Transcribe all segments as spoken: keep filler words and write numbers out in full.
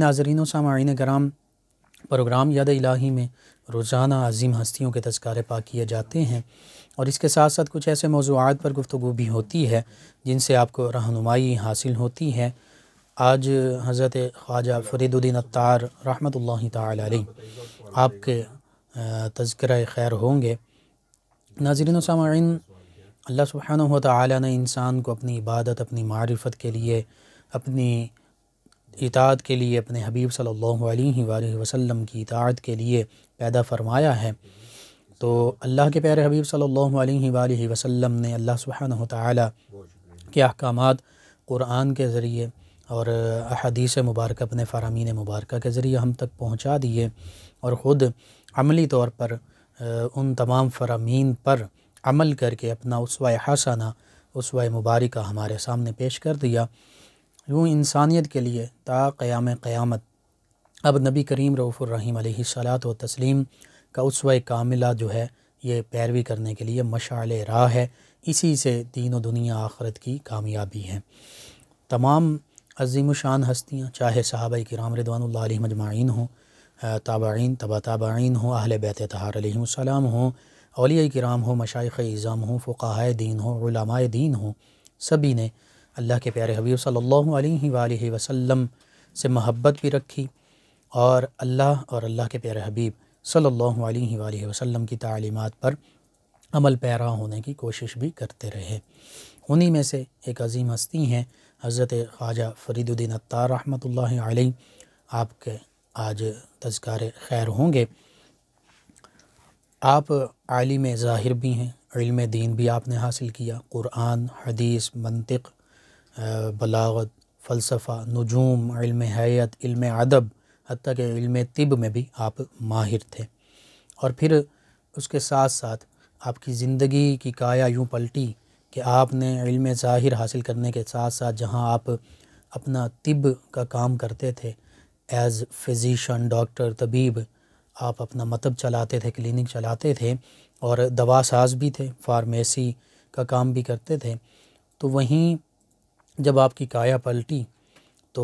ناظرین و سامعین کرام، پروگرام یاد الہی میں روزانہ عظیم ہستیوں کے تذکارے پاک کیے جاتے ہیں، اور اس کے ساتھ ساتھ کچھ ایسے موضوعات پر گفتگو بھی ہوتی ہے جن سے آپ کو رہنمائی حاصل ہوتی ہے۔ آج حضرت خواجہ فریدالدین عطار رحمۃ اللہ تعالی علیہ آپ کے تذکرہ خیر ہوں گے۔ ناظرین و سامعین، اللہ سبحانہ و تعالی نے انسان کو اپنی عبادت، اپنی معرفت کے لیے، اپنی اطاعت کے لیے، اپنے حبیب صلی اللہ علیہ وآلہ وسلم کی اطاعت کے لیے پیدا فرمایا ہے۔ تو اللہ کے پیارے حبیب صلی اللہ علیہ وآلہ وسلم نے اللہ سبحانہ و تعالی کے احکامات قرآن کے ذریعے اور احادیث مبارکہ اپنے فرامین مبارکہ کے ذریعے ہم تک پہنچا دیے، اور خود عملی طور پر ان تمام فرامین پر عمل کر کے اپنا اسوہ حسنہ، اسوہ مبارکہ ہمارے سامنے پیش کر دیا۔ یوں انسانیت کے لیے تا قیام قیامت اب نبی کریم رؤوف الرحیم علیہ الصلاۃ والتسلیم کا اسوہ کاملہ جو ہے یہ پیروی کرنے کے لیے مشعل راہ ہے۔ اسی سے دین و دنیا آخرت کی کامیابی ہے۔ تمام عظیم الشان ہستیاں، چاہے صحابہ کرام رضوان اللہ علیہم اجمعین ہوں، تابعین، تبع تابعین ہوں، اہل بیت اطہار علیہم السلام ہوں، اولیاء کرام ہوں، مشائخ اعظام ہوں، فقہاء دین ہوں، علماء دین ہوں، سبھی نے اللہ کے پیارے حبیب صلی اللہ علیہ وآلہ وسلم سے محبت بھی رکھی، اور اللہ اور اللہ کے پیارے حبیب صلی اللہ علیہ وآلہ وسلم کی تعلیمات پر عمل پیرا ہونے کی کوشش بھی کرتے رہے۔ انہی میں سے ایک عظیم ہستی ہیں حضرت خواجہ فریدالدین عطار رحمۃ اللہ علیہ، آپ کے آج تذکار خیر ہوں گے۔ آپ عالم ظاہر بھی ہیں، علم دین بھی آپ نے حاصل کیا، قرآن، حدیث، منطق، بلاغت، فلسفہ، نجوم، علم حیات، علم ادب، حتیٰ کہ علم طب میں بھی آپ ماہر تھے۔ اور پھر اس کے ساتھ ساتھ آپ کی زندگی کی کایا یوں پلٹی کہ آپ نے علم ظاہر حاصل کرنے کے ساتھ ساتھ جہاں آپ اپنا طب کا کام کرتے تھے، ایز فزیشین، ڈاکٹر، طبیب، آپ اپنا مطب چلاتے تھے، کلینک چلاتے تھے، اور دوا ساز بھی تھے، فارمیسی کا کام بھی کرتے تھے۔ تو وہیں جب آپ کی کایا پلٹی تو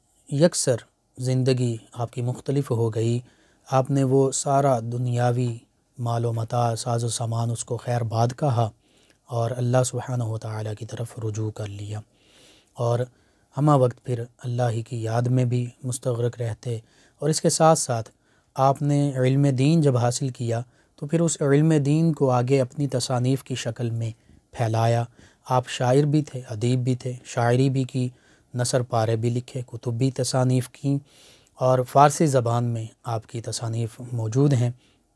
یکسر زندگی آپ کی مختلف ہو گئی۔ آپ نے وہ سارا دنیاوی مال و متاع، ساز و سامان اس کو خیر باد کہا اور اللہ سبحانہ و تعالی کی طرف رجوع کر لیا، اور ہمہ وقت پھر اللہ ہی کی یاد میں بھی مستغرق رہتے۔ اور اس کے ساتھ ساتھ آپ نے علم دین جب حاصل کیا تو پھر اس علم دین کو آگے اپنی تصانیف کی شکل میں پھیلایا۔ آپ شاعر بھی تھے، ادیب بھی تھے، شاعری بھی کی، نثر پارے بھی لکھے، کتب بھی تصانیف کیں، اور فارسی زبان میں آپ کی تصانیف موجود ہیں۔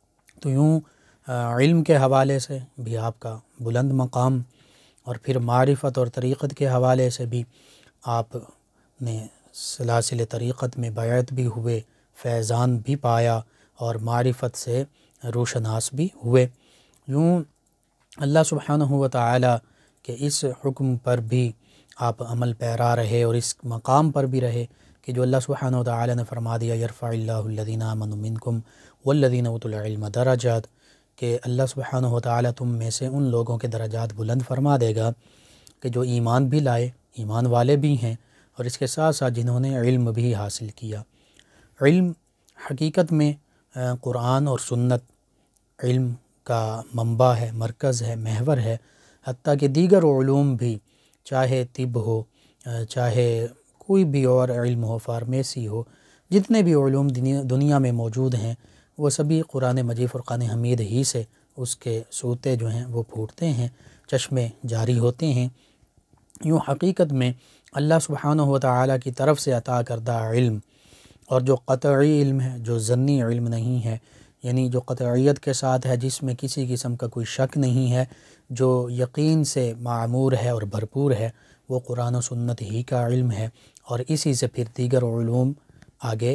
تو یوں علم کے حوالے سے بھی آپ کا بلند مقام، اور پھر معرفت اور طریقت کے حوالے سے بھی آپ نے سلاسل طریقت میں بیعت بھی ہوئے، فیضان بھی پایا، اور معرفت سے روشناس بھی ہوئے۔ یوں اللہ سبحانہ و تعالی کہ اس حکم پر بھی آپ عمل پیرا رہے، اور اس مقام پر بھی رہے کہ جو اللہ سبحانہ و تعالی نے فرما دیا، یرفع اللہ الذین آمنوا منکم والذین اوتوا العلم درجات، کہ اللہ سبحانہ و تعالی تم میں سے ان لوگوں کے درجات بلند فرما دے گا کہ جو ایمان بھی لائے، ایمان والے بھی ہیں، اور اس کے ساتھ ساتھ جنہوں نے علم بھی حاصل کیا۔ علم حقیقت میں قرآن اور سنت علم کا منبع ہے، مرکز ہے، محور ہے، حتیٰ کہ دیگر علوم بھی، چاہے طب ہو، چاہے کوئی بھی اور علم ہو، فارمیسی ہو، جتنے بھی علوم دنیا میں موجود ہیں وہ سبھی قرآن مجید فرقان حمید ہی سے اس کے سوتے جو ہیں وہ پھوٹتے ہیں، چشمے جاری ہوتے ہیں۔ یوں حقیقت میں اللہ سبحانہ و تعالی کی طرف سے عطا کردہ علم، اور جو قطعی علم ہے، جو ظنی علم نہیں ہے، یعنی جو قطعیت کے ساتھ ہے، جس میں کسی قسم کا کوئی شک نہیں ہے، جو یقین سے معمور ہے اور بھرپور ہے، وہ قرآن و سنت ہی کا علم ہے، اور اسی سے پھر دیگر علوم آگے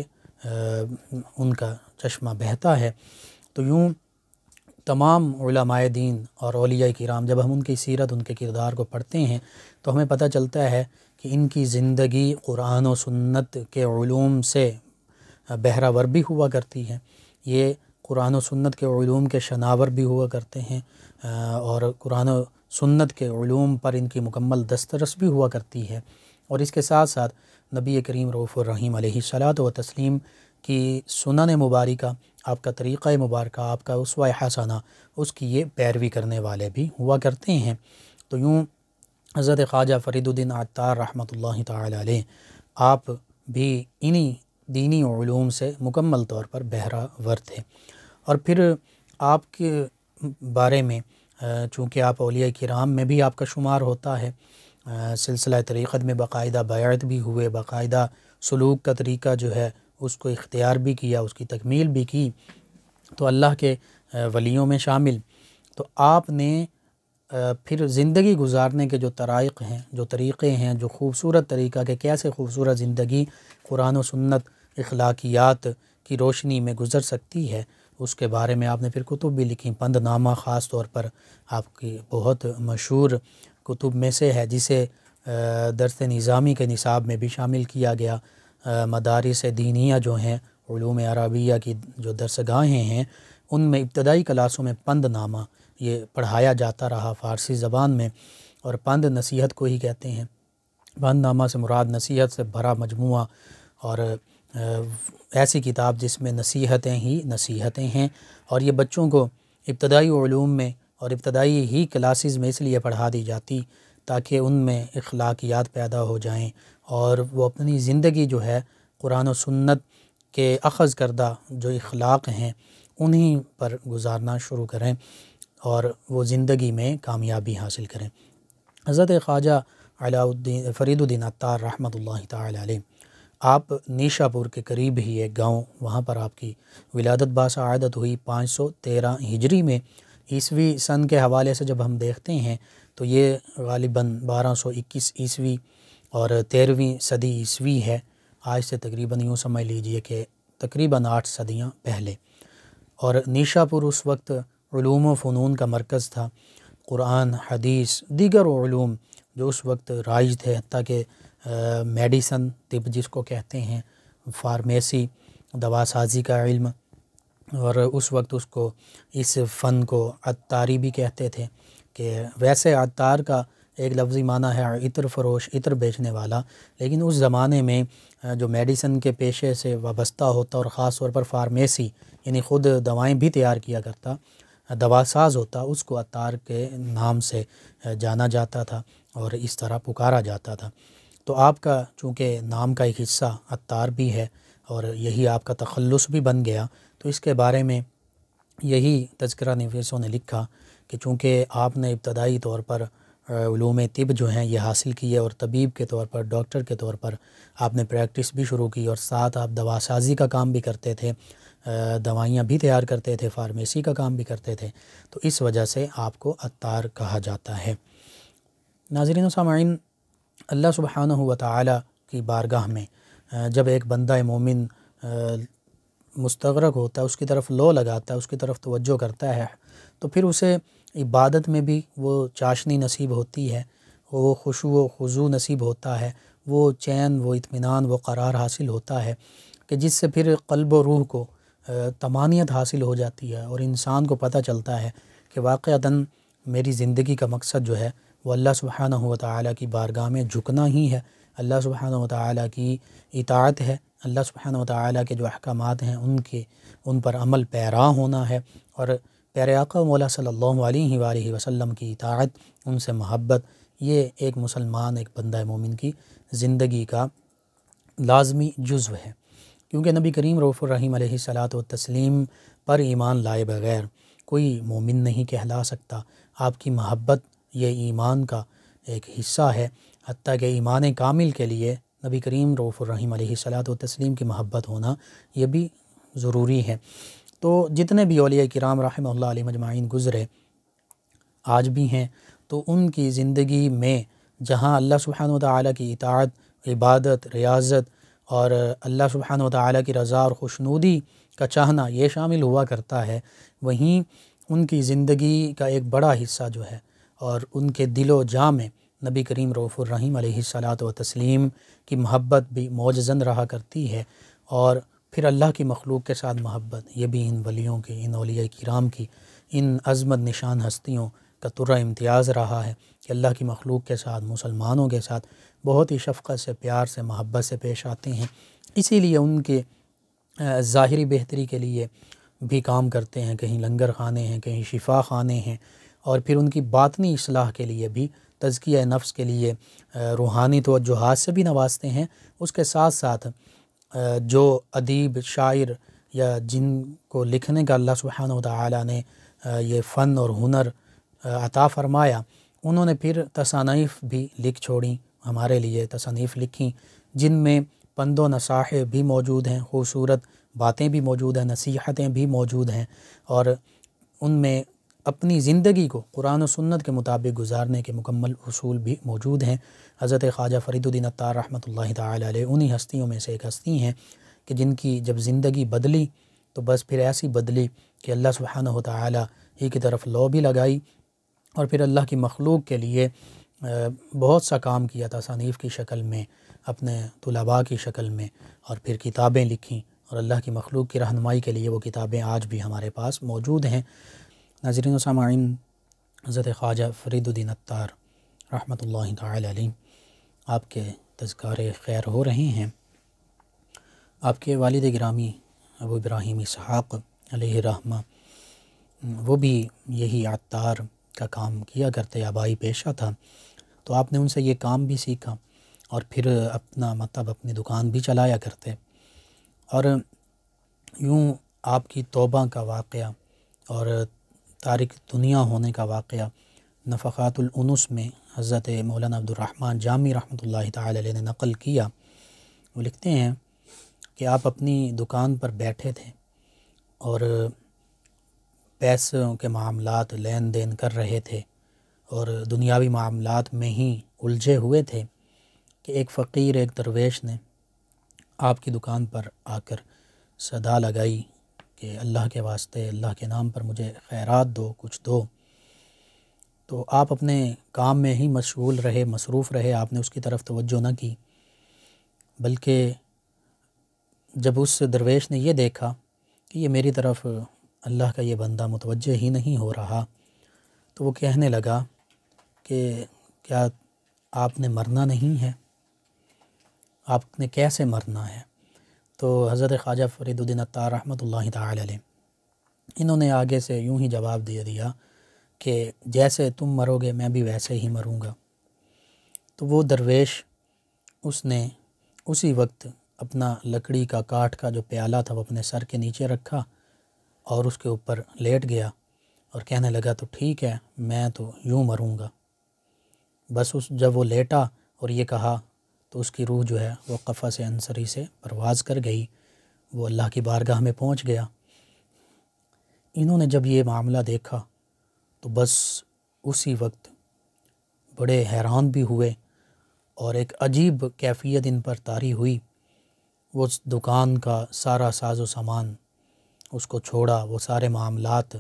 ان کا چشمہ بہتا ہے۔ تو یوں تمام علماء دین اور اولیاء کرام، جب ہم ان کی سیرت، ان کے کردار کو پڑھتے ہیں تو ہمیں پتہ چلتا ہے کہ ان کی زندگی قرآن و سنت کے علوم سے بہرہ ور بھی ہوا کرتی ہے۔ یہ قرآن و سنت کے علوم کے شناور بھی ہوا کرتے ہیں، اور قرآن و سنت کے علوم پر ان کی مکمل دسترس بھی ہوا کرتی ہے۔ اور اس کے ساتھ ساتھ نبی کریم رؤوف الرحیم علیہ الصلاۃ و تسلیم کی سنن مبارکہ، آپ کا طریقہ مبارکہ، آپ کا اسوہ حسنہ، اس کی یہ پیروی کرنے والے بھی ہوا کرتے ہیں۔ تو یوں حضرت خواجہ فریدالدین عطار رحمۃ اللہ تعالی علیہ آپ بھی انہی دینی علوم سے مکمل طور پر بہرہ ور تھے۔ اور پھر آپ کے بارے میں چونکہ آپ اولیاء کرام میں بھی آپ کا شمار ہوتا ہے، سلسلہ طریقت میں باقاعدہ بیعت بھی ہوئے، باقاعدہ سلوک کا طریقہ جو ہے اس کو اختیار بھی کیا، اس کی تکمیل بھی کی، تو اللہ کے ولیوں میں شامل۔ تو آپ نے پھر زندگی گزارنے کے جو طرائق ہیں، جو طریقے ہیں، جو خوبصورت طریقہ کہ کیسے خوبصورت زندگی قرآن و سنت اخلاقیات کی روشنی میں گزر سکتی ہے، اس کے بارے میں آپ نے پھر کتب بھی لکھی۔ پند نامہ خاص طور پر آپ کی بہت مشہور کتب میں سے ہے، جسے درس نظامی کے نصاب میں بھی شامل کیا گیا۔ مدارس دینیہ جو ہیں، علوم عربیہ کی جو درسگاہیں ہیں، ان میں ابتدائی کلاسوں میں پند نامہ یہ پڑھایا جاتا رہا فارسی زبان میں، اور پند نصیحت کو ہی کہتے ہیں۔ پند نامہ سے مراد نصیحت سے بھرا مجموعہ، اور ایسی کتاب جس میں نصیحتیں ہی نصیحتیں ہیں، اور یہ بچوں کو ابتدائی علوم میں اور ابتدائی ہی کلاسز میں اس لیے پڑھا دی جاتی تاکہ ان میں اخلاقیات پیدا ہو جائیں، اور وہ اپنی زندگی جو ہے قرآن و سنت کے اخذ کردہ جو اخلاق ہیں انہی پر گزارنا شروع کریں، اور وہ زندگی میں کامیابی حاصل کریں۔ حضرت خواجہ علاء الدین فریدالدین عطار رحمۃ اللہ تعالی علیہ آپ نیشا پور کے قریب ہی ایک گاؤں، وہاں پر آپ کی ولادت باسعادت ہوئی پانچ سو تیرہ ہجری میں۔ عیسوی سن کے حوالے سے جب ہم دیکھتے ہیں تو یہ غالباً بارہ سو اکیس عیسوی اور تیرہویں صدی عیسوی ہے۔ آج سے تقریباً یوں سمجھ لیجئے کہ تقریباً آٹھ صدیاں پہلے۔ اور نیشا پور اس وقت علوم و فنون کا مرکز تھا۔ قرآن، حدیث، دیگر علوم جو اس وقت رائج تھے، حتیٰ کہ میڈیسن، طب جس کو کہتے ہیں، فارمیسی، دوا سازی کا علم، اور اس وقت اس کو اس فن کو عطاری بھی کہتے تھے، کہ ویسے عطار کا ایک لفظی معنی ہے عطر فروش، عطر بیچنے والا، لیکن اس زمانے میں جو میڈیسن کے پیشے سے وابستہ ہوتا اور خاص طور پر فارمیسی یعنی خود دوائیں بھی تیار کیا کرتا، دوا ساز ہوتا، اس کو عطار کے نام سے جانا جاتا تھا اور اس طرح پکارا جاتا تھا۔ تو آپ کا چونکہ نام کا ایک حصہ عطار بھی ہے اور یہی آپ کا تخلص بھی بن گیا، تو اس کے بارے میں یہی تذکرہ نویسوں نے لکھا کہ چونکہ آپ نے ابتدائی طور پر علوم طب جو ہیں یہ حاصل کیے، اور طبیب کے طور پر، ڈاکٹر کے طور پر آپ نے پریکٹس بھی شروع کی، اور ساتھ آپ دوا سازی کا کام بھی کرتے تھے، دوائیاں بھی تیار کرتے تھے، فارمیسی کا کام بھی کرتے تھے، تو اس وجہ سے آپ کو عطار کہا جاتا ہے۔ ناظرین و سامعین، اللہ سبحانہ و تعالی کی بارگاہ میں جب ایک بندہ مومن مستغرق ہوتا ہے، اس کی طرف لو لگاتا ہے، اس کی طرف توجہ کرتا ہے، تو پھر اسے عبادت میں بھی وہ چاشنی نصیب ہوتی ہے، وہ خشوع و خضوع نصیب ہوتا ہے، وہ چین، وہ اطمینان، وہ قرار حاصل ہوتا ہے، کہ جس سے پھر قلب و روح کو طمانینت حاصل ہو جاتی ہے، اور انسان کو پتہ چلتا ہے کہ واقعتاً میری زندگی کا مقصد جو ہے وہ اللہ سبحانہ و تعالی کی بارگاہ میں جھکنا ہی ہے، اللہ سبحانہ و تعالی کی اطاعت ہے، اللہ سبحانہ و تعالی کے جو احکامات ہیں ان کے ان پر عمل پیرا ہونا ہے، اور پیارے آقا مولا صلی اللہ علیہ وآلہ وسلم کی اطاعت، ان سے محبت، یہ ایک مسلمان، ایک بندہ مومن کی زندگی کا لازمی جزو ہے۔ کیونکہ نبی کریم رؤوف الرحیم علیہ الصلاۃ والتسلیم پر ایمان لائے بغیر کوئی مومن نہیں کہلا سکتا۔ آپ کی محبت یہ ایمان کا ایک حصہ ہے، حتیٰ کہ ایمان کامل کے لیے نبی کریم رؤوف الرحیم علیہ الصلاۃ والتسلیم کی محبت ہونا یہ بھی ضروری ہے۔ تو جتنے بھی اولیاء کرام رحمہ اللہ علیہ مجمعین گزرے، آج بھی ہیں، تو ان کی زندگی میں جہاں اللہ سبحانہ و تعالی کی اطاعت، عبادت، ریاضت اور اللہ سبحانہ و تعالی کی رضا اور خوشنودی کا چاہنا یہ شامل ہوا کرتا ہے، وہیں ان کی زندگی کا ایک بڑا حصہ جو ہے اور ان کے دل و جاں میں نبی کریم رؤوف الرحیم علیہ الصلاۃ والتسلیم کی محبت بھی موجزن رہا کرتی ہے، اور پھر اللہ کی مخلوق کے ساتھ محبت یہ بھی ان ولیوں کی، ان اولیاء کرام کی، ان عظمت نشان ہستیوں کا طرہ امتیاز رہا ہے کہ اللہ کی مخلوق کے ساتھ، مسلمانوں کے ساتھ بہت ہی شفقت سے، پیار سے، محبت سے پیش آتے ہیں۔ اسی لیے ان کے ظاہری بہتری کے لیے بھی کام کرتے ہیں، کہیں لنگر خانے ہیں، کہیں شفا خانے ہیں، اور پھر ان کی باطنی اصلاح کے لیے بھی، تزکیہ نفس کے لیے روحانی توجہات سے بھی نوازتے ہیں۔ اس کے ساتھ ساتھ جو ادیب، شاعر یا جن کو لکھنے کا اللہ سبحانہ وتعالی نے یہ فن اور ہنر عطا فرمایا، انہوں نے پھر تصانیف بھی لکھ چھوڑیں، ہمارے لیے تصانیف لکھیں، جن میں پند و نصائح بھی موجود ہیں، خوبصورت باتیں بھی موجود ہیں، نصیحتیں بھی موجود ہیں، اور ان میں اپنی زندگی کو قرآن و سنت کے مطابق گزارنے کے مکمل اصول بھی موجود ہیں۔ حضرت خواجہ فریدالدین عطار رحمۃ اللہ تعالی علیہ انہی ہستیوں میں سے ایک ہستی ہیں کہ جن کی جب زندگی بدلی تو بس پھر ایسی بدلی کہ اللہ سبحانہ وتعالی ہی کی طرف لو بھی لگائی، اور پھر اللہ کی مخلوق کے لیے بہت سا کام کیا، تصانیف کی شکل میں، اپنے طلباء کی شکل میں، اور پھر کتابیں لکھیں، اور اللہ کی مخلوق کی رہنمائی کے لیے وہ کتابیں آج بھی ہمارے پاس موجود ہیں۔ ناظرین و سامعین، حضرت خواجہ فریدالدین عطار رحمۃ اللہ تعالی علیہ آپ کے تذکار خیر ہو رہے ہیں۔ آپ کے والد گرامی ابو ابراہیم اسحاق علیہ رحمہ، وہ بھی یہی عطار کا کام کیا کرتے، آبائی پیشہ تھا، تو آپ نے ان سے یہ کام بھی سیکھا، اور پھر اپنا مطلب اپنی دکان بھی چلایا کرتے۔ اور یوں آپ کی توبہ کا واقعہ اور تارک دنیا ہونے کا واقعہ نفحات الانس میں حضرت مولانا عبد الرحمن جامی رحمۃ اللہ تعالی علیہ نے نقل کیا۔ وہ لکھتے ہیں کہ آپ اپنی دکان پر بیٹھے تھے اور پیسوں کے معاملات لین دین کر رہے تھے، اور دنیاوی معاملات میں ہی الجھے ہوئے تھے کہ ایک فقیر، ایک درویش نے آپ کی دکان پر آ کر صدا لگائی کہ اللہ کے واسطے، اللہ کے نام پر مجھے خیرات دو، کچھ دو۔ تو آپ اپنے کام میں ہی مشغول رہے، مصروف رہے، آپ نے اس کی طرف توجہ نہ کی، بلکہ جب اس درویش نے یہ دیکھا کہ یہ میری طرف اللہ کا یہ بندہ متوجہ ہی نہیں ہو رہا، تو وہ کہنے لگا کہ کیا آپ نے مرنا نہیں ہے؟ آپ نے کیسے مرنا ہے؟ تو حضرت خواجہ فریدالدین عطار رحمۃ اللہ تعالی علیہ انہوں نے آگے سے یوں ہی جواب دے دیا کہ جیسے تم مرو گے میں بھی ویسے ہی مروں گا۔ تو وہ درویش، اس نے اسی وقت اپنا لکڑی کا، کاٹھ کا جو پیالہ تھا وہ اپنے سر کے نیچے رکھا اور اس کے اوپر لیٹ گیا اور کہنے لگا تو ٹھیک ہے، میں تو یوں مروں گا۔ بس اس جب وہ لیٹا اور یہ کہا تو اس کی روح جو ہے وہ قفس انصری سے پرواز کر گئی، وہ اللہ کی بارگاہ میں پہنچ گیا۔ انہوں نے جب یہ معاملہ دیکھا تو بس اسی وقت بڑے حیران بھی ہوئے، اور ایک عجیب کیفیت ان پر طاری ہوئی۔ وہ اس دکان کا سارا ساز و سامان اس کو چھوڑا، وہ سارے معاملات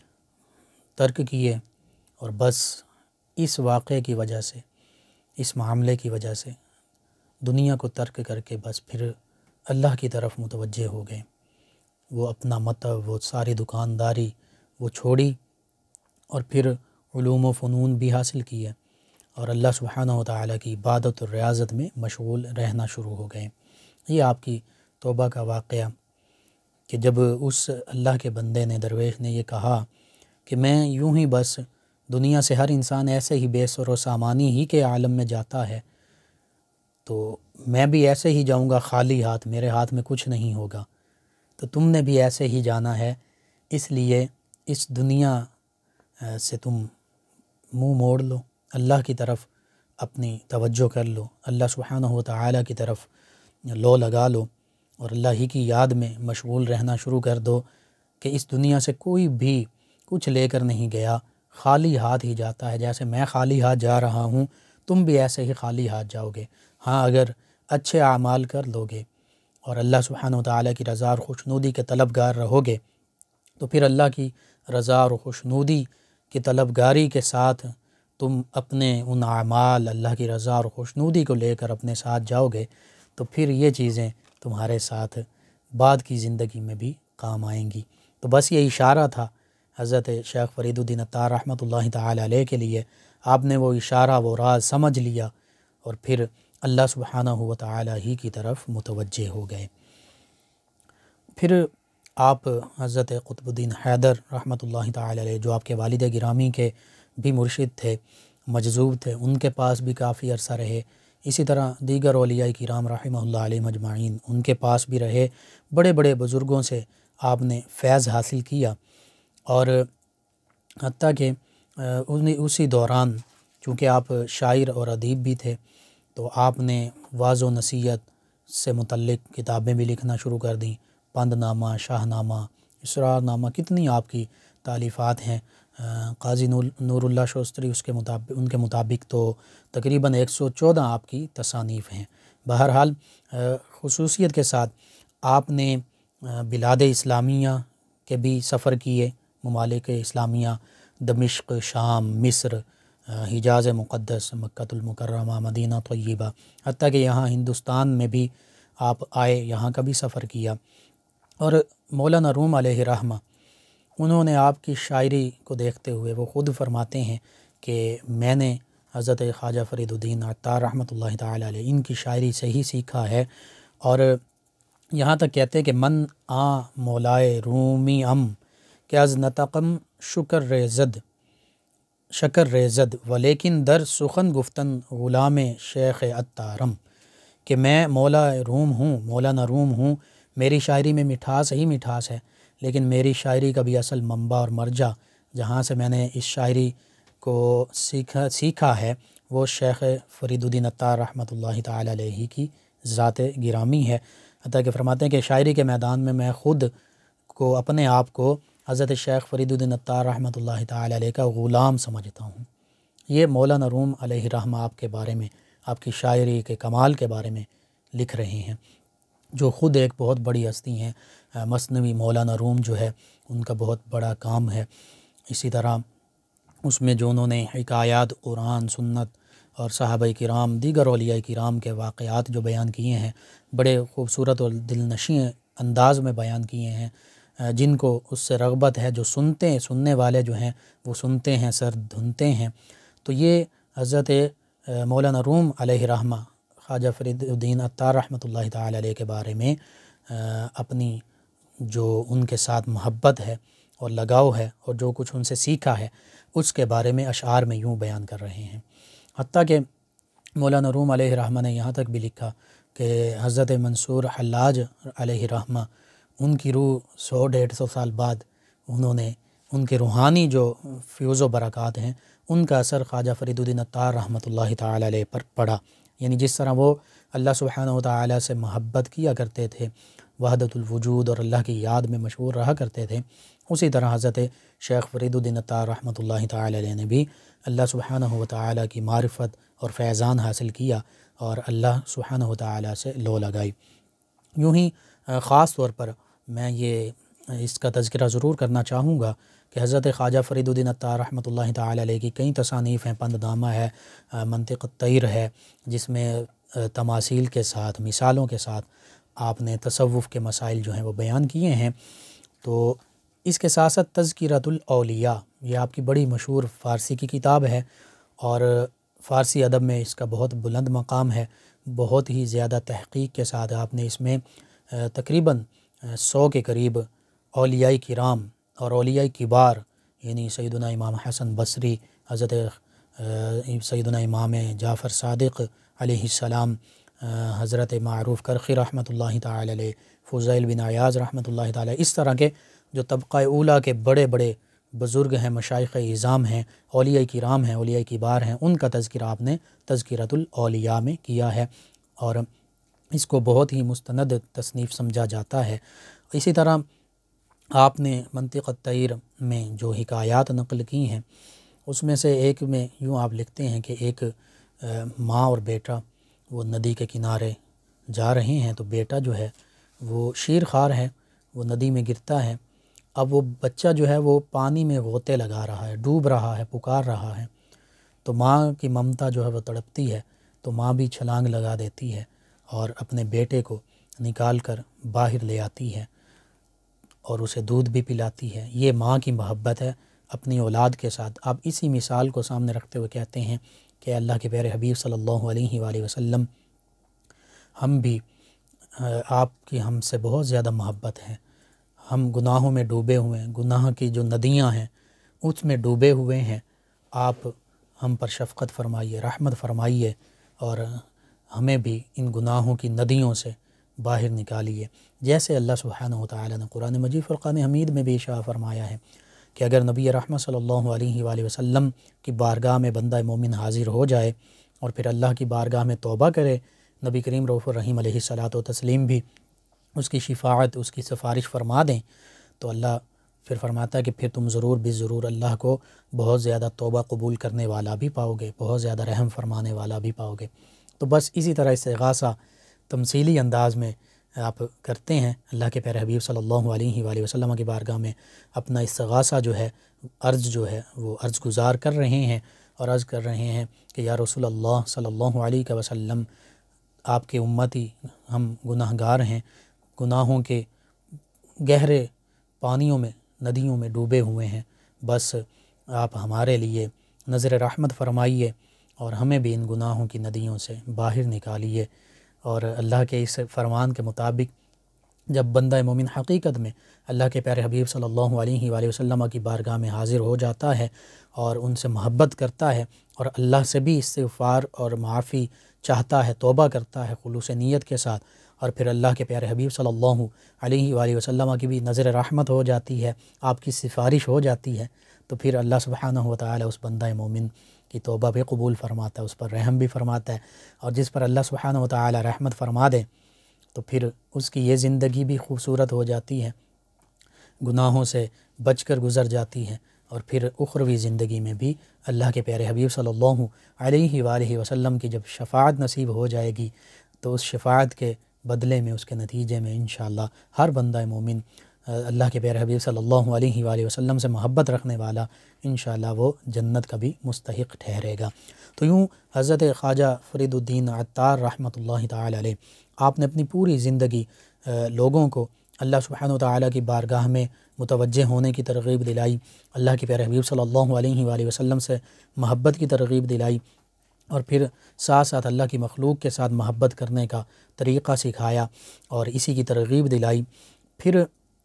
ترک کیے، اور بس اس واقعے کی وجہ سے، اس معاملے کی وجہ سے دنیا کو ترک کر کے بس پھر اللہ کی طرف متوجہ ہو گئے۔ وہ اپنا مطلب، وہ ساری دکانداری وہ چھوڑی، اور پھر علوم و فنون بھی حاصل کیے، اور اللہ سبحانہ و تعالیٰ کی عبادت اور ریاضت میں مشغول رہنا شروع ہو گئے۔ یہ آپ کی توبہ کا واقعہ کہ جب اس اللہ کے بندے نے، درویش نے یہ کہا کہ میں یوں ہی بس دنیا سے، ہر انسان ایسے ہی بے سر و سامانی ہی کے عالم میں جاتا ہے، تو میں بھی ایسے ہی جاؤں گا خالی ہاتھ، میرے ہاتھ میں کچھ نہیں ہوگا، تو تم نے بھی ایسے ہی جانا ہے، اس لیے اس دنیا سے تم منہ موڑ لو، اللہ کی طرف اپنی توجہ کر لو، اللہ سبحانہ و تعالیٰ کی طرف لو لگا لو، اور اللہ ہی کی یاد میں مشغول رہنا شروع کر دو کہ اس دنیا سے کوئی بھی کچھ لے کر نہیں گیا، خالی ہاتھ ہی جاتا ہے۔ جیسے میں خالی ہاتھ جا رہا ہوں، تم بھی ایسے ہی خالی ہاتھ جاؤ گے۔ ہاں، اگر اچھے اعمال کر لو گے اور اللہ سبحانہ و تعالیٰ کی رضا اور خوشنودی کے طلبگار رہو گے، تو پھر اللہ کی رضا اور خوشنودی کی طلبگاری کے ساتھ تم اپنے ان اعمال، اللہ کی رضا اور خوشنودی کو لے کر اپنے ساتھ جاؤ گے، تو پھر یہ چیزیں تمہارے ساتھ بعد کی زندگی میں بھی کام آئیں گی۔ تو بس یہ اشارہ تھا حضرت شیخ فریدالدین عطار رحمۃ اللہ تعالی علیہ کے لیے آپ نے وہ اشارہ وہ راز سمجھ لیا اور پھر اللہ سبحانہ و تعالی ہی کی طرف متوجہ ہو گئے۔ پھر آپ حضرت قطب الدین حیدر رحمۃ اللہ تعالی علیہ جو آپ کے والد گرامی کے بھی مرشد تھے، مجذوب تھے، ان کے پاس بھی کافی عرصہ رہے۔ اسی طرح دیگر اولیاء کرام رحمہ اللہ علیہ مجمعین ان کے پاس بھی رہے۔ بڑے بڑے بزرگوں سے آپ نے فیض حاصل کیا، اور حتیٰ کہ اسی دوران چونکہ آپ شاعر اور ادیب بھی تھے تو آپ نے واعظ و نصیحت سے متعلق کتابیں بھی لکھنا شروع کر دیں۔ پند نامہ، شاہ نامہ، اسرار نامہ، کتنی آپ کی تالیفات ہیں۔ قاضی نور اللہ شوستری اس کے مطابق ان کے مطابق تو تقریباً ایک سو چودہ آپ کی تصانیف ہیں۔ بہرحال خصوصیت کے ساتھ آپ نے بلاد اسلامیہ کے بھی سفر کیے، ممالک اسلامیہ، دمشق، شام، مصر، حجاز مقدس، مکہ المکرمہ، مدینہ طیبہ، حتیٰ کہ یہاں ہندوستان میں بھی آپ آئے، یہاں کا بھی سفر کیا۔ اور مولانا روم علیہ رحمہ انہوں نے آپ کی شاعری کو دیکھتے ہوئے وہ خود فرماتے ہیں کہ میں نے حضرت خواجہ فرید الدین عطار رحمۃ اللہ تعالی علیہ ان کی شاعری سے ہی سیکھا ہے، اور یہاں تک کہتے ہیں کہ من آ مولائے رومی ام کہ از نتقم شکر ریزد شکر ریزد ولیکن در سخن گفتن غلام شیخ عطارم، کہ میں مولا روم ہوں، مولانا روم ہوں، میری شاعری میں مٹھاس ہی مٹھاس ہے، لیکن میری شاعری کا بھی اصل منبع اور مرجع جہاں سے میں نے اس شاعری کو سیکھا سیکھا ہے وہ شیخ فرید الدین عطار رحمۃ اللہ تعالی علیہ کی ذات گرامی ہے۔ حتیٰ کہ فرماتے ہیں کہ شاعری کے میدان میں میں خود کو اپنے آپ کو حضرت شیخ فرید الدین عطار رحمۃ اللہ تعالی علیہ کا غلام سمجھتا ہوں۔ یہ مولانا روم علیہ رحمہ آپ کے بارے میں، آپ کی شاعری کے کمال کے بارے میں لکھ رہے ہیں، جو خود ایک بہت بڑی ہستی ہیں۔ مثنوی مولانا روم جو ہے ان کا بہت بڑا کام ہے۔ اسی طرح اس میں جو انہوں نے حکایات قرآن، سنت اور صحابہ کرام، دیگر اولیاء کرام کے واقعات جو بیان کیے ہیں، بڑے خوبصورت اور دل نشیں انداز میں بیان کیے ہیں، جن کو اس سے رغبت ہے، جو سنتے ہیں سننے والے جو ہیں وہ سنتے ہیں، سر دھنتے ہیں۔ تو یہ حضرت مولانا روم علیہ رحمہ خواجہ فرید الدین عطار رحمۃ اللہ تعالی علیہ کے بارے میں اپنی جو ان کے ساتھ محبت ہے اور لگاؤ ہے اور جو کچھ ان سے سیکھا ہے اس کے بارے میں اشعار میں یوں بیان کر رہے ہیں۔ حتیٰ کہ مولانا روم علیہ رحمہ نے یہاں تک بھی لکھا کہ حضرت منصور حلاج علیہ رحمہ ان کی روح سو ڈیڑھ سو سال بعد انہوں نے ان کے روحانی جو فیوز و برکات ہیں ان کا اثر خواجہ فرید الدین عطار رحمۃ اللہ تعالی علیہ پر پڑا۔ یعنی جس طرح وہ اللہ سبحانہ و تعالی سے محبت کیا کرتے تھے، وحدت الوجود اور اللہ کی یاد میں مشغول رہا کرتے تھے، اسی طرح حضرت شیخ فرید الدین عطار رحمۃ اللہ تعالی علیہ نے بھی اللہ سبحانہ و تعالی کی معرفت اور فیضان حاصل کیا اور اللہ سبحانہ و تعالی سے لو لگائی۔ یوں ہی خاص طور پر میں یہ اس کا تذکرہ ضرور کرنا چاہوں گا کہ حضرت خواجہ فرید الدین عطار رحمۃ اللہ تعالی علیہ کی کئی تصانیف ہیں۔ پند نامہ ہے، منطق الطیر ہے، جس میں تماثیل کے ساتھ، مثالوں کے ساتھ آپ نے تصوف کے مسائل جو ہیں وہ بیان کیے ہیں۔ تو اس کے ساتھ ساتھ تذکرۃ الاولیاء، یہ آپ کی بڑی مشہور فارسی کی کتاب ہے اور فارسی ادب میں اس کا بہت بلند مقام ہے۔ بہت ہی زیادہ تحقیق کے ساتھ آپ نے اس میں تقریباً سو کے قریب اولیاء کرام اور اولیاء کبار، یعنی سیدنا امام حسن بصری، حضرت سیدنا امام جعفر صادق علیہ السلام، حضرت معروف کرخی رحمۃ اللہ تعالی علیہ، فضیل بن عیاض رحمۃ اللہ تعالی، اس طرح کے جو طبقہ اولیاء کے بڑے بڑے بزرگ ہیں، مشائخ اعظام ہیں، اولیاء کرام ہیں، اولیاء کبار ہیں، ان کا تذکرہ آپ نے تذکرۃ الاولیاء میں کیا ہے اور اس کو بہت ہی مستند تصنیف سمجھا جاتا ہے۔ اسی طرح آپ نے منطق الطیر میں جو حکایات نقل کی ہیں اس میں سے ایک میں یوں آپ لکھتے ہیں کہ ایک ماں اور بیٹا وہ ندی کے کنارے جا رہے ہیں، تو بیٹا جو ہے وہ شیر خوار ہے، وہ ندی میں گرتا ہے۔ اب وہ بچہ جو ہے وہ پانی میں غوطے لگا رہا ہے، ڈوب رہا ہے، پکار رہا ہے، تو ماں کی ممتا جو ہے وہ تڑپتی ہے، تو ماں بھی چھلانگ لگا دیتی ہے اور اپنے بیٹے کو نکال کر باہر لے آتی ہے۔ اور اسے دودھ بھی پلاتی ہے۔ یہ ماں کی محبت ہے اپنی اولاد کے ساتھ۔ آپ اسی مثال کو سامنے رکھتے ہوئے کہتے ہیں کہ اللہ کے پیارے حبیب صلی اللہ علیہ وآلہ وسلم ہم بھی آپ کی ہم سے بہت زیادہ محبت ہے، ہم گناہوں میں ڈوبے ہوئے ہیں، گناہ کی جو ندیاں ہیں اس میں ڈوبے ہوئے ہیں، آپ ہم پر شفقت فرمائیے، رحمت فرمائیے اور ہمیں بھی ان گناہوں کی ندیوں سے باہر نکالیے۔ جیسے اللہ سبحانہ وتعالی نے قرآن مجید فرقان حمید میں بھی ارشاد فرمایا ہے کہ اگر نبی رحمت صلی اللہ علیہ وآلہ وسلم کی بارگاہ میں بندہ مومن حاضر ہو جائے اور پھر اللہ کی بارگاہ میں توبہ کرے، نبی کریم رؤوف الرحیم علیہ الصلاۃ والتسلیم بھی اس کی شفاعت، اس کی سفارش فرما دیں، تو اللہ پھر فرماتا ہے کہ پھر تم ضرور بھی ضرور اللہ کو بہت زیادہ توبہ قبول کرنے والا بھی پاؤ گے، بہت زیادہ رحم فرمانے والا بھی پاؤ گے۔ تو بس اسی طرح استغاثہ تمثیلی انداز میں آپ کرتے ہیں، اللہ کے پیارے حبیب صلی اللہ علیہ وآلہ وسلم کی بارگاہ میں اپنا استغاثہ جو ہے، عرض جو ہے وہ عرض گزار کر رہے ہیں اور عرض کر رہے ہیں کہ یا رسول اللہ صلی اللہ علیہ وسلم، آپ کے امتی ہم گناہ گار ہیں، گناہوں کے گہرے پانیوں میں، ندیوں میں ڈوبے ہوئے ہیں، بس آپ ہمارے لیے نظر رحمت فرمائیے اور ہمیں بھی ان گناہوں کی ندیوں سے باہر نکالیے۔ اور اللہ کے اس فرمان کے مطابق جب بندہ مومن حقیقت میں اللہ کے پیارے حبیب صلی اللہ علیہ وآلہ وسلم کی بارگاہ میں حاضر ہو جاتا ہے اور ان سے محبت کرتا ہے اور اللہ سے بھی استغفار اور معافی چاہتا ہے، توبہ کرتا ہے خلوص نیت کے ساتھ، اور پھر اللہ کے پیارے حبیب صلی اللہ علیہ وآلہ وسلم کی بھی نظر رحمت ہو جاتی ہے، آپ کی سفارش ہو جاتی ہے، تو پھر اللہ سبحانہ وتعالی اس بندہ مومن کی توبہ بھی قبول فرماتا ہے، اس پر رحم بھی فرماتا ہے، اور جس پر اللہ سبحانہ وتعالی رحمت فرما دے تو پھر اس کی یہ زندگی بھی خوبصورت ہو جاتی ہے، گناہوں سے بچ کر گزر جاتی ہے، اور پھر اخروی زندگی میں بھی اللہ کے پیارے حبیب صلی اللہ علیہ وآلہ وسلم کی جب شفاعت نصیب ہو جائے گی تو اس شفاعت کے بدلے میں، اس کے نتیجے میں انشاءاللہ ہر بندہ مومن اللہ کے پیارے حبیب صلی اللہ علیہ وآلہ وسلم سے محبت رکھنے والا انشاءاللہ وہ جنت کا بھی مستحق ٹھہرے گا۔ تو یوں حضرت خواجہ فرید الدین عطار رحمۃ اللہ تعالی علیہ، آپ نے اپنی پوری زندگی لوگوں کو اللہ سبحانہ وتعالی کی بارگاہ میں متوجہ ہونے کی ترغیب دلائی، اللہ کے پیارے حبیب صلی اللہ علیہ وآلہ وسلم سے محبت کی ترغیب دلائی، اور پھر ساتھ ساتھ اللہ کی مخلوق کے ساتھ محبت کرنے کا طریقہ سکھایا اور اسی کی ترغیب دلائی۔ پھر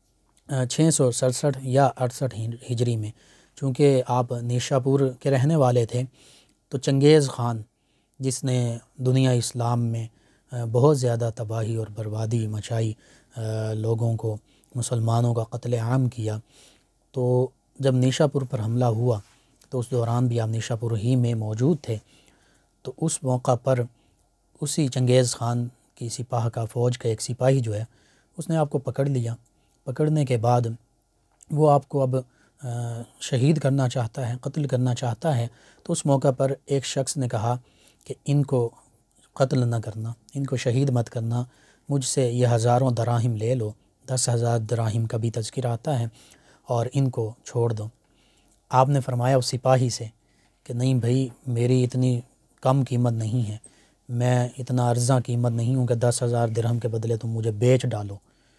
چھ سو سڑسٹھ یا اڑسٹھ ہجری میں چونکہ آپ نیشا پور کے رہنے والے تھے، تو چنگیز خان جس نے دنیا اسلام میں بہت زیادہ تباہی اور بربادی مچائی، لوگوں کو، مسلمانوں کا قتل عام کیا، تو جب نیشا پور پر حملہ ہوا تو اس دوران بھی آپ نیشا پور ہی میں موجود تھے، تو اس موقع پر اسی چنگیز خان کی سپاہ کا فوج کا ایک سپاہی جو ہے اس نے آپ کو پکڑ لیا۔ پکڑنے کے بعد وہ آپ کو اب شہید کرنا چاہتا ہے، قتل کرنا چاہتا ہے، تو اس موقع پر ایک شخص نے کہا کہ ان کو قتل نہ کرنا، ان کو شہید مت کرنا، مجھ سے یہ ہزاروں دراہم لے لو، دس ہزار دراہم کا بھی تذکرہ آتا ہے، اور ان کو چھوڑ دو۔ آپ نے فرمایا اس سپاہی سے کہ نہیں بھائی، میری اتنی کم قیمت نہیں ہے، میں اتنا ارزاں قیمت نہیں ہوں کہ دس ہزار درہم کے بدلے تم مجھے بیچ ڈالو۔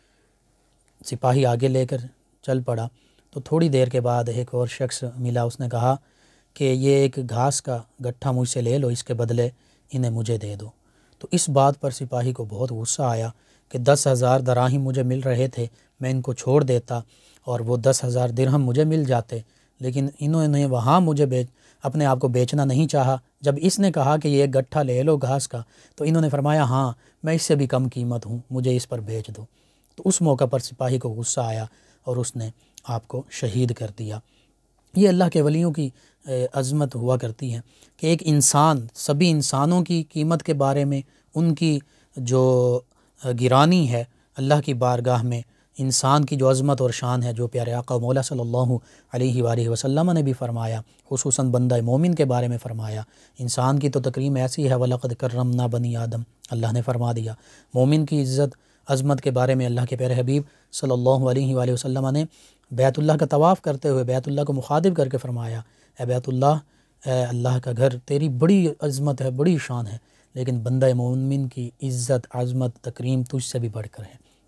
سپاہی آگے لے کر چل پڑا، تو تھوڑی دیر کے بعد ایک اور شخص ملا، اس نے کہا کہ یہ ایک گھاس کا گٹھا مجھ سے لے لو، اس کے بدلے انہیں مجھے دے دو۔ تو اس بات پر سپاہی کو بہت غصہ آیا کہ دس ہزار دراہم مجھے مل رہے تھے، میں ان کو چھوڑ دیتا اور وہ دس ہزار درہم مجھے مل جاتے، لیکن انہوں نے وہاں مجھے بیچ اپنے آپ کو بیچنا نہیں چاہا۔ جب اس نے کہا کہ یہ ایک گٹھا لے لو گھاس کا، تو انہوں نے فرمایا ہاں میں اس سے بھی کم قیمت ہوں، مجھے اس پر بیچ دو۔ تو اس موقع پر سپاہی کو غصہ آیا اور اس نے آپ کو شہید کر دیا۔ یہ اللہ کے ولیوں کی عظمت ہوا کرتی ہے کہ ایک انسان، سبھی انسانوں کی قیمت کے بارے میں ان کی جو گرانی ہے اللہ کی بارگاہ میں، انسان کی جو عظمت اور شان ہے، جو پیارے آقا مولا صلی اللہ علیہ وآلہ وسلم نے بھی فرمایا، خصوصاً بندہ مومن کے بارے میں فرمایا، انسان کی تو تکریم ایسی ہے وَلَقَدْ كَرَّمْنَا بَنِي آدم، اللہ نے فرما دیا۔ مومن کی عزت عظمت کے بارے میں اللہ کے پیارے حبیب صلی اللہ علیہ وآلہ وسلم نے بیت اللہ کا طواف کرتے ہوئے بیت اللہ کو مخاطب کر کے فرمایا، اے بیت اللہ، اے اللہ کا گھر، تیری بڑی عظمت ہے، بڑی شان ہے، لیکن بندہ مومن کی عزت، عظمت، تکریم تجھ سے بھی بڑھ کر ہے،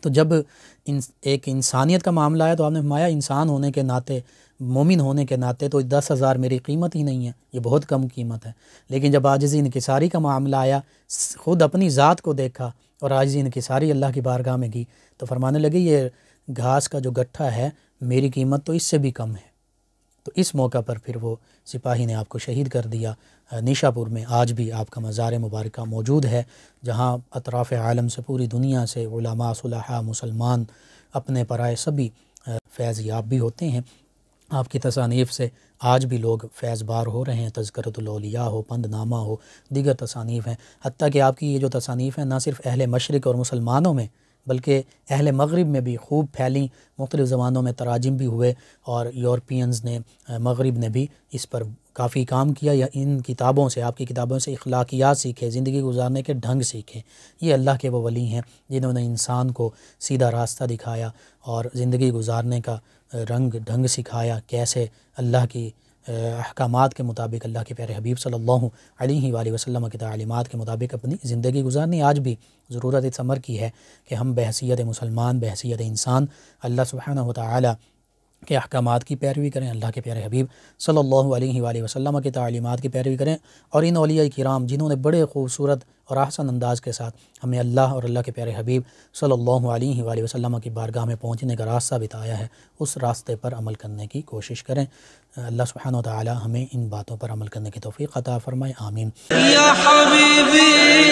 تو جب ان ایک انسانیت کا معاملہ ہے تو آپ نے فرمایا انسان ہونے کے ناطے، مومن ہونے کے ناطے تو دس ہزار میری قیمت ہی نہیں ہے، یہ بہت کم قیمت ہے۔ لیکن جب عاجزی انکساری کا معاملہ آیا، خود اپنی ذات کو دیکھا اور عاجزی انکساری اللہ کی بارگاہ میں کی، تو فرمانے لگے یہ گھاس کا جو گٹھا ہے میری قیمت تو اس سے بھی کم ہے۔ تو اس موقع پر پھر وہ سپاہی نے آپ کو شہید کر دیا۔ نیشا پور میں آج بھی آپ کا مزار مبارکہ موجود ہے، جہاں اطراف عالم سے، پوری دنیا سے علماء، صلحاء، مسلمان اپنے پرائے سبھی فیض یاب بھی ہوتے ہیں۔ آپ کی تصانیف سے آج بھی لوگ فیض بار ہو رہے ہیں، تذکرۃ الاولیاء ہو، پند نامہ ہو، دیگر تصانیف ہیں۔ حتیٰ کہ آپ کی یہ جو تصانیف ہیں نہ صرف اہل مشرق اور مسلمانوں میں بلکہ اہل مغرب میں بھی خوب پھیلیں، مختلف زبانوں میں تراجم بھی ہوئے، اور یورپینز نے، مغرب نے بھی اس پر کافی کام کیا۔ یا ان کتابوں سے، آپ کی کتابوں سے اخلاقیات سیکھے، زندگی گزارنے کے ڈھنگ سیکھے۔ یہ اللہ کے وہ ولی ہیں جنہوں نے انسان کو سیدھا راستہ دکھایا اور زندگی گزارنے کا رنگ ڈھنگ سکھایا، کیسے اللہ کی احکامات کے مطابق، اللہ کے پیارے حبیب صلی اللہ علیہ وآلہ وسلم کی تعلیمات کے مطابق اپنی زندگی گزارنی۔ آج بھی ضرورت اس امر کی ہے کہ ہم بحیثیت مسلمان، بحیثیت انسان، اللہ سبحانہ وتعالی کے احکامات کی پیروی کریں، اللہ کے پیارے حبیب صلی اللہ علیہ وآلہ وسلم کی تعلیمات کی پیروی کریں، اور ان اولیاء کرام جنہوں نے بڑے خوبصورت اور احسن انداز کے ساتھ ہمیں اللہ اور اللہ کے پیارے حبیب صلی اللہ علیہ وآلہ وسلم کی بارگاہ میں پہنچنے کا راستہ بتایا ہے، اس راستے پر عمل کرنے کی کوشش کریں۔ اللہ سبحانہ و تعالی ہمیں ان باتوں پر عمل کرنے کی توفیق عطا فرمائے، آمین۔ یا حبیبی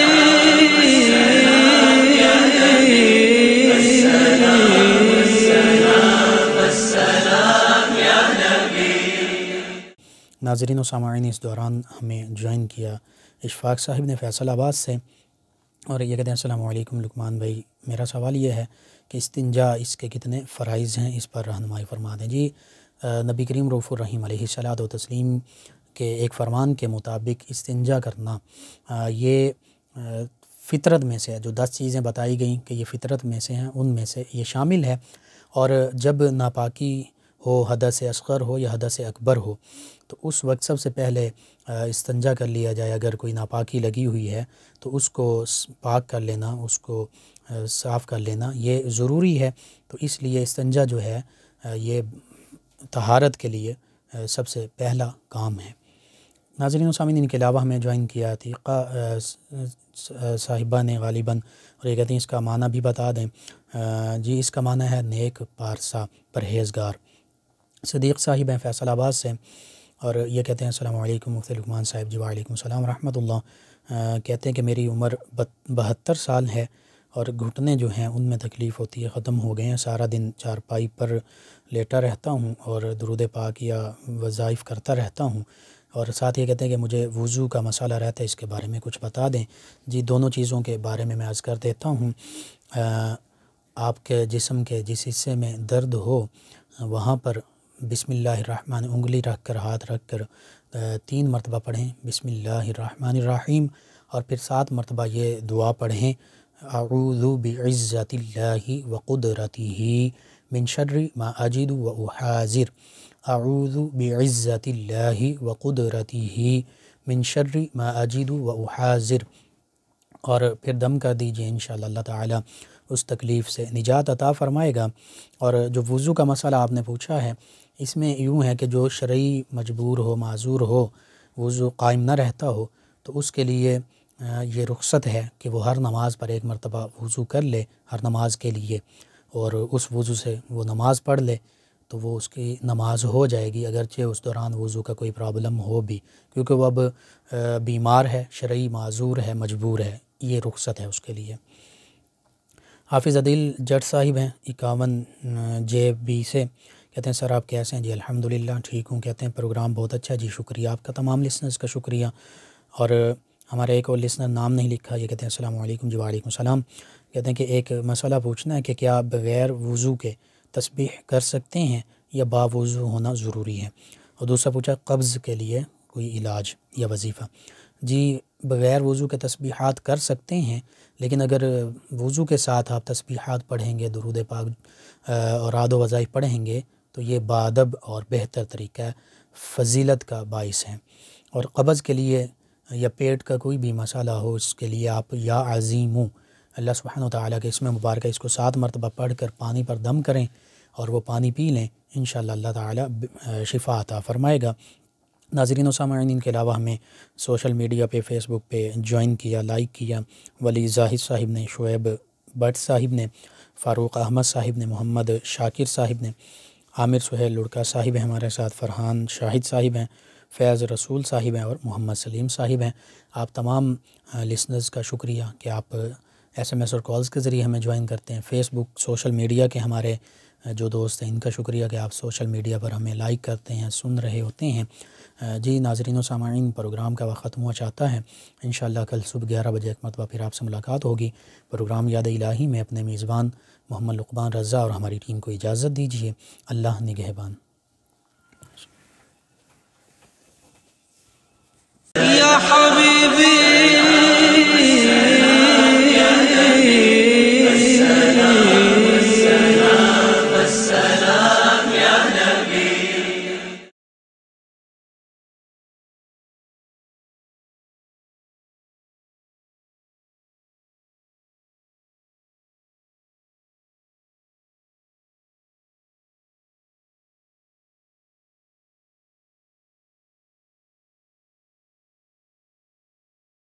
ناظرین و سامعین، اس دوران ہمیں جوائن کیا اشفاق صاحب نے فیصل آباد سے، اور یہ کہتے ہیں السلام علیکم لقمان بھائی، میرا سوال یہ ہے کہ استنجا اس کے کتنے فرائض ہیں، اس پر رہنمائی فرما دیں۔ جی، نبی کریم رؤوف الرحیم علیہ الصلاۃ و تسلیم کے ایک فرمان کے مطابق استنجا کرنا یہ فطرت میں سے ہے، جو دس چیزیں بتائی گئیں کہ یہ فطرت میں سے ہیں، ان میں سے یہ شامل ہے۔ اور جب ناپاکی ہو، حدث اصغر ہو یا حدث اکبر ہو، تو اس وقت سب سے پہلے استنجا کر لیا جائے۔ اگر کوئی ناپاکی لگی ہوئی ہے تو اس کو پاک کر لینا، اس کو صاف کر لینا یہ ضروری ہے۔ تو اس لیے استنجا جو ہے یہ طہارت کے لیے سب سے پہلا کام ہے۔ ناظرین و سامعین، ان کے علاوہ ہمیں جوائن کیا عتیقہ صاحبہ نے غالباً، اور یہ کہتے ہیں اس کا معنی بھی بتا دیں۔ جی، اس کا معنی ہے نیک پارسا، پرہیزگار۔ صدیق صاحب ہیں فیصل آباد سے، اور یہ کہتے ہیں السلام علیکم مفتی لقمان صاحب۔ جی وعلیکم السلام ورحمۃ اللہ۔ کہتے ہیں کہ میری عمر بہتر سال ہے اور گھٹنے جو ہیں ان میں تکلیف ہوتی ہے، ختم ہو گئے ہیں۔ سارا دن چارپائی پر لیٹا رہتا ہوں اور درود پاک یا وظائف کرتا رہتا ہوں، اور ساتھ یہ کہتے ہیں کہ مجھے وضو کا مسئلہ رہتا ہے، اس کے بارے میں کچھ بتا دیں۔ جی، دونوں چیزوں کے بارے میں میں عرض کر دیتا ہوں۔ آپ کے جسم کے جس حصے میں درد ہو وہاں پر بسم اللہ الرحمن، انگلی رکھ کر، ہاتھ رکھ کر تین مرتبہ پڑھیں بسم اللہ الرحمن الرحیم، اور پھر سات مرتبہ یہ دعا پڑھیں اعوذ بعزت اللہ وقدرتہ من شر ما اجد و احاذر، اعوذ بعزت اللہ وقدرتہ من شر ما اجد و احاذر، اور پھر دم کر دیجئے، انشاءاللہ اللہ تعالی اس تکلیف سے نجات عطا فرمائے گا۔ اور جو وضو کا مسئلہ آپ نے پوچھا ہے، اس میں یوں ہے کہ جو شرعی مجبور ہو، معذور ہو، وضو قائم نہ رہتا ہو، تو اس کے لیے یہ رخصت ہے کہ وہ ہر نماز پر ایک مرتبہ وضو کر لے، ہر نماز کے لیے، اور اس وضو سے وہ نماز پڑھ لے تو وہ اس کی نماز ہو جائے گی، اگرچہ اس دوران وضو کا کوئی پرابلم ہو بھی، کیونکہ وہ اب بیمار ہے، شرعی معذور ہے، مجبور ہے، یہ رخصت ہے اس کے لیے۔ حافظ عدیل جٹ صاحب ہیں اکاون جے بی سے، کہتے ہیں سر آپ کیسے ہیں؟ جی الحمدللہ ٹھیک ہوں۔ کہتے ہیں پروگرام بہت اچھا، جی شکریہ، آپ کا تمام لسنرز کا شکریہ۔ اور ہمارے ایک اور لسنر نام نہیں لکھا، یہ کہتے ہیں السلام علیکم۔ جی وعلیکم السلام۔ کہتے ہیں کہ ایک مسئلہ پوچھنا ہے کہ کیا بغیر وضو کے تسبیح کر سکتے ہیں یا باوضو ہونا ضروری ہے؟ اور دوسرا پوچھا قبض کے لیے کوئی علاج یا وظیفہ۔ جی، بغیر وضو کے تسبیحات کر سکتے ہیں، لیکن اگر وضو کے ساتھ آپ تسبیحات پڑھیں گے، درود پاک اور اعاد و وظائف پڑھیں گے تو یہ بادب اور بہتر طریقہ فضیلت کا باعث ہے۔ اور قبض کے لیے یا پیٹ کا کوئی بھی مسئلہ ہو، اس کے لیے آپ یا عظیمو اللہ سبحانہ و تعالیٰ کے اسم مبارکہ اس کو سات مرتبہ پڑھ کر پانی پر دم کریں اور وہ پانی پی لیں، انشاءاللہ اللہ تعالیٰ شفا عطا فرمائے گا۔ ناظرین و سامعین، ان کے علاوہ ہمیں سوشل میڈیا پہ فیس بک پہ جوائن کیا، لائک کیا، ولی زاہد صاحب نے، شعیب بٹ صاحب نے، فاروق احمد صاحب نے، محمد شاکر صاحب نے، عامر سہیل لڑکا صاحب ہیں ہمارے ساتھ، فرحان شاہد صاحب ہیں، فیض رسول صاحب ہیں اور محمد سلیم صاحب ہیں۔ آپ تمام لسنرز کا شکریہ کہ آپ ایس ایم ایس اور کالز کے ذریعے ہمیں جوائن کرتے ہیں۔ فیس بک، سوشل میڈیا کے ہمارے جو دوست ہیں ان کا شکریہ کہ آپ سوشل میڈیا پر ہمیں لائک کرتے ہیں، سن رہے ہوتے ہیں۔ جی ناظرین و سامعین، پروگرام کا وقت ختم ہوا چاہتا ہے، انشاءاللہ کل صبح گیارہ بجے ایک مرتبہ پھر آپ سے ملاقات ہوگی۔ پروگرام یاد الہی میں اپنے میزبان محمد لقمان رضا اور ہماری ٹیم کو اجازت دیجیے۔ اللہ نگہبان۔ یا حبیبی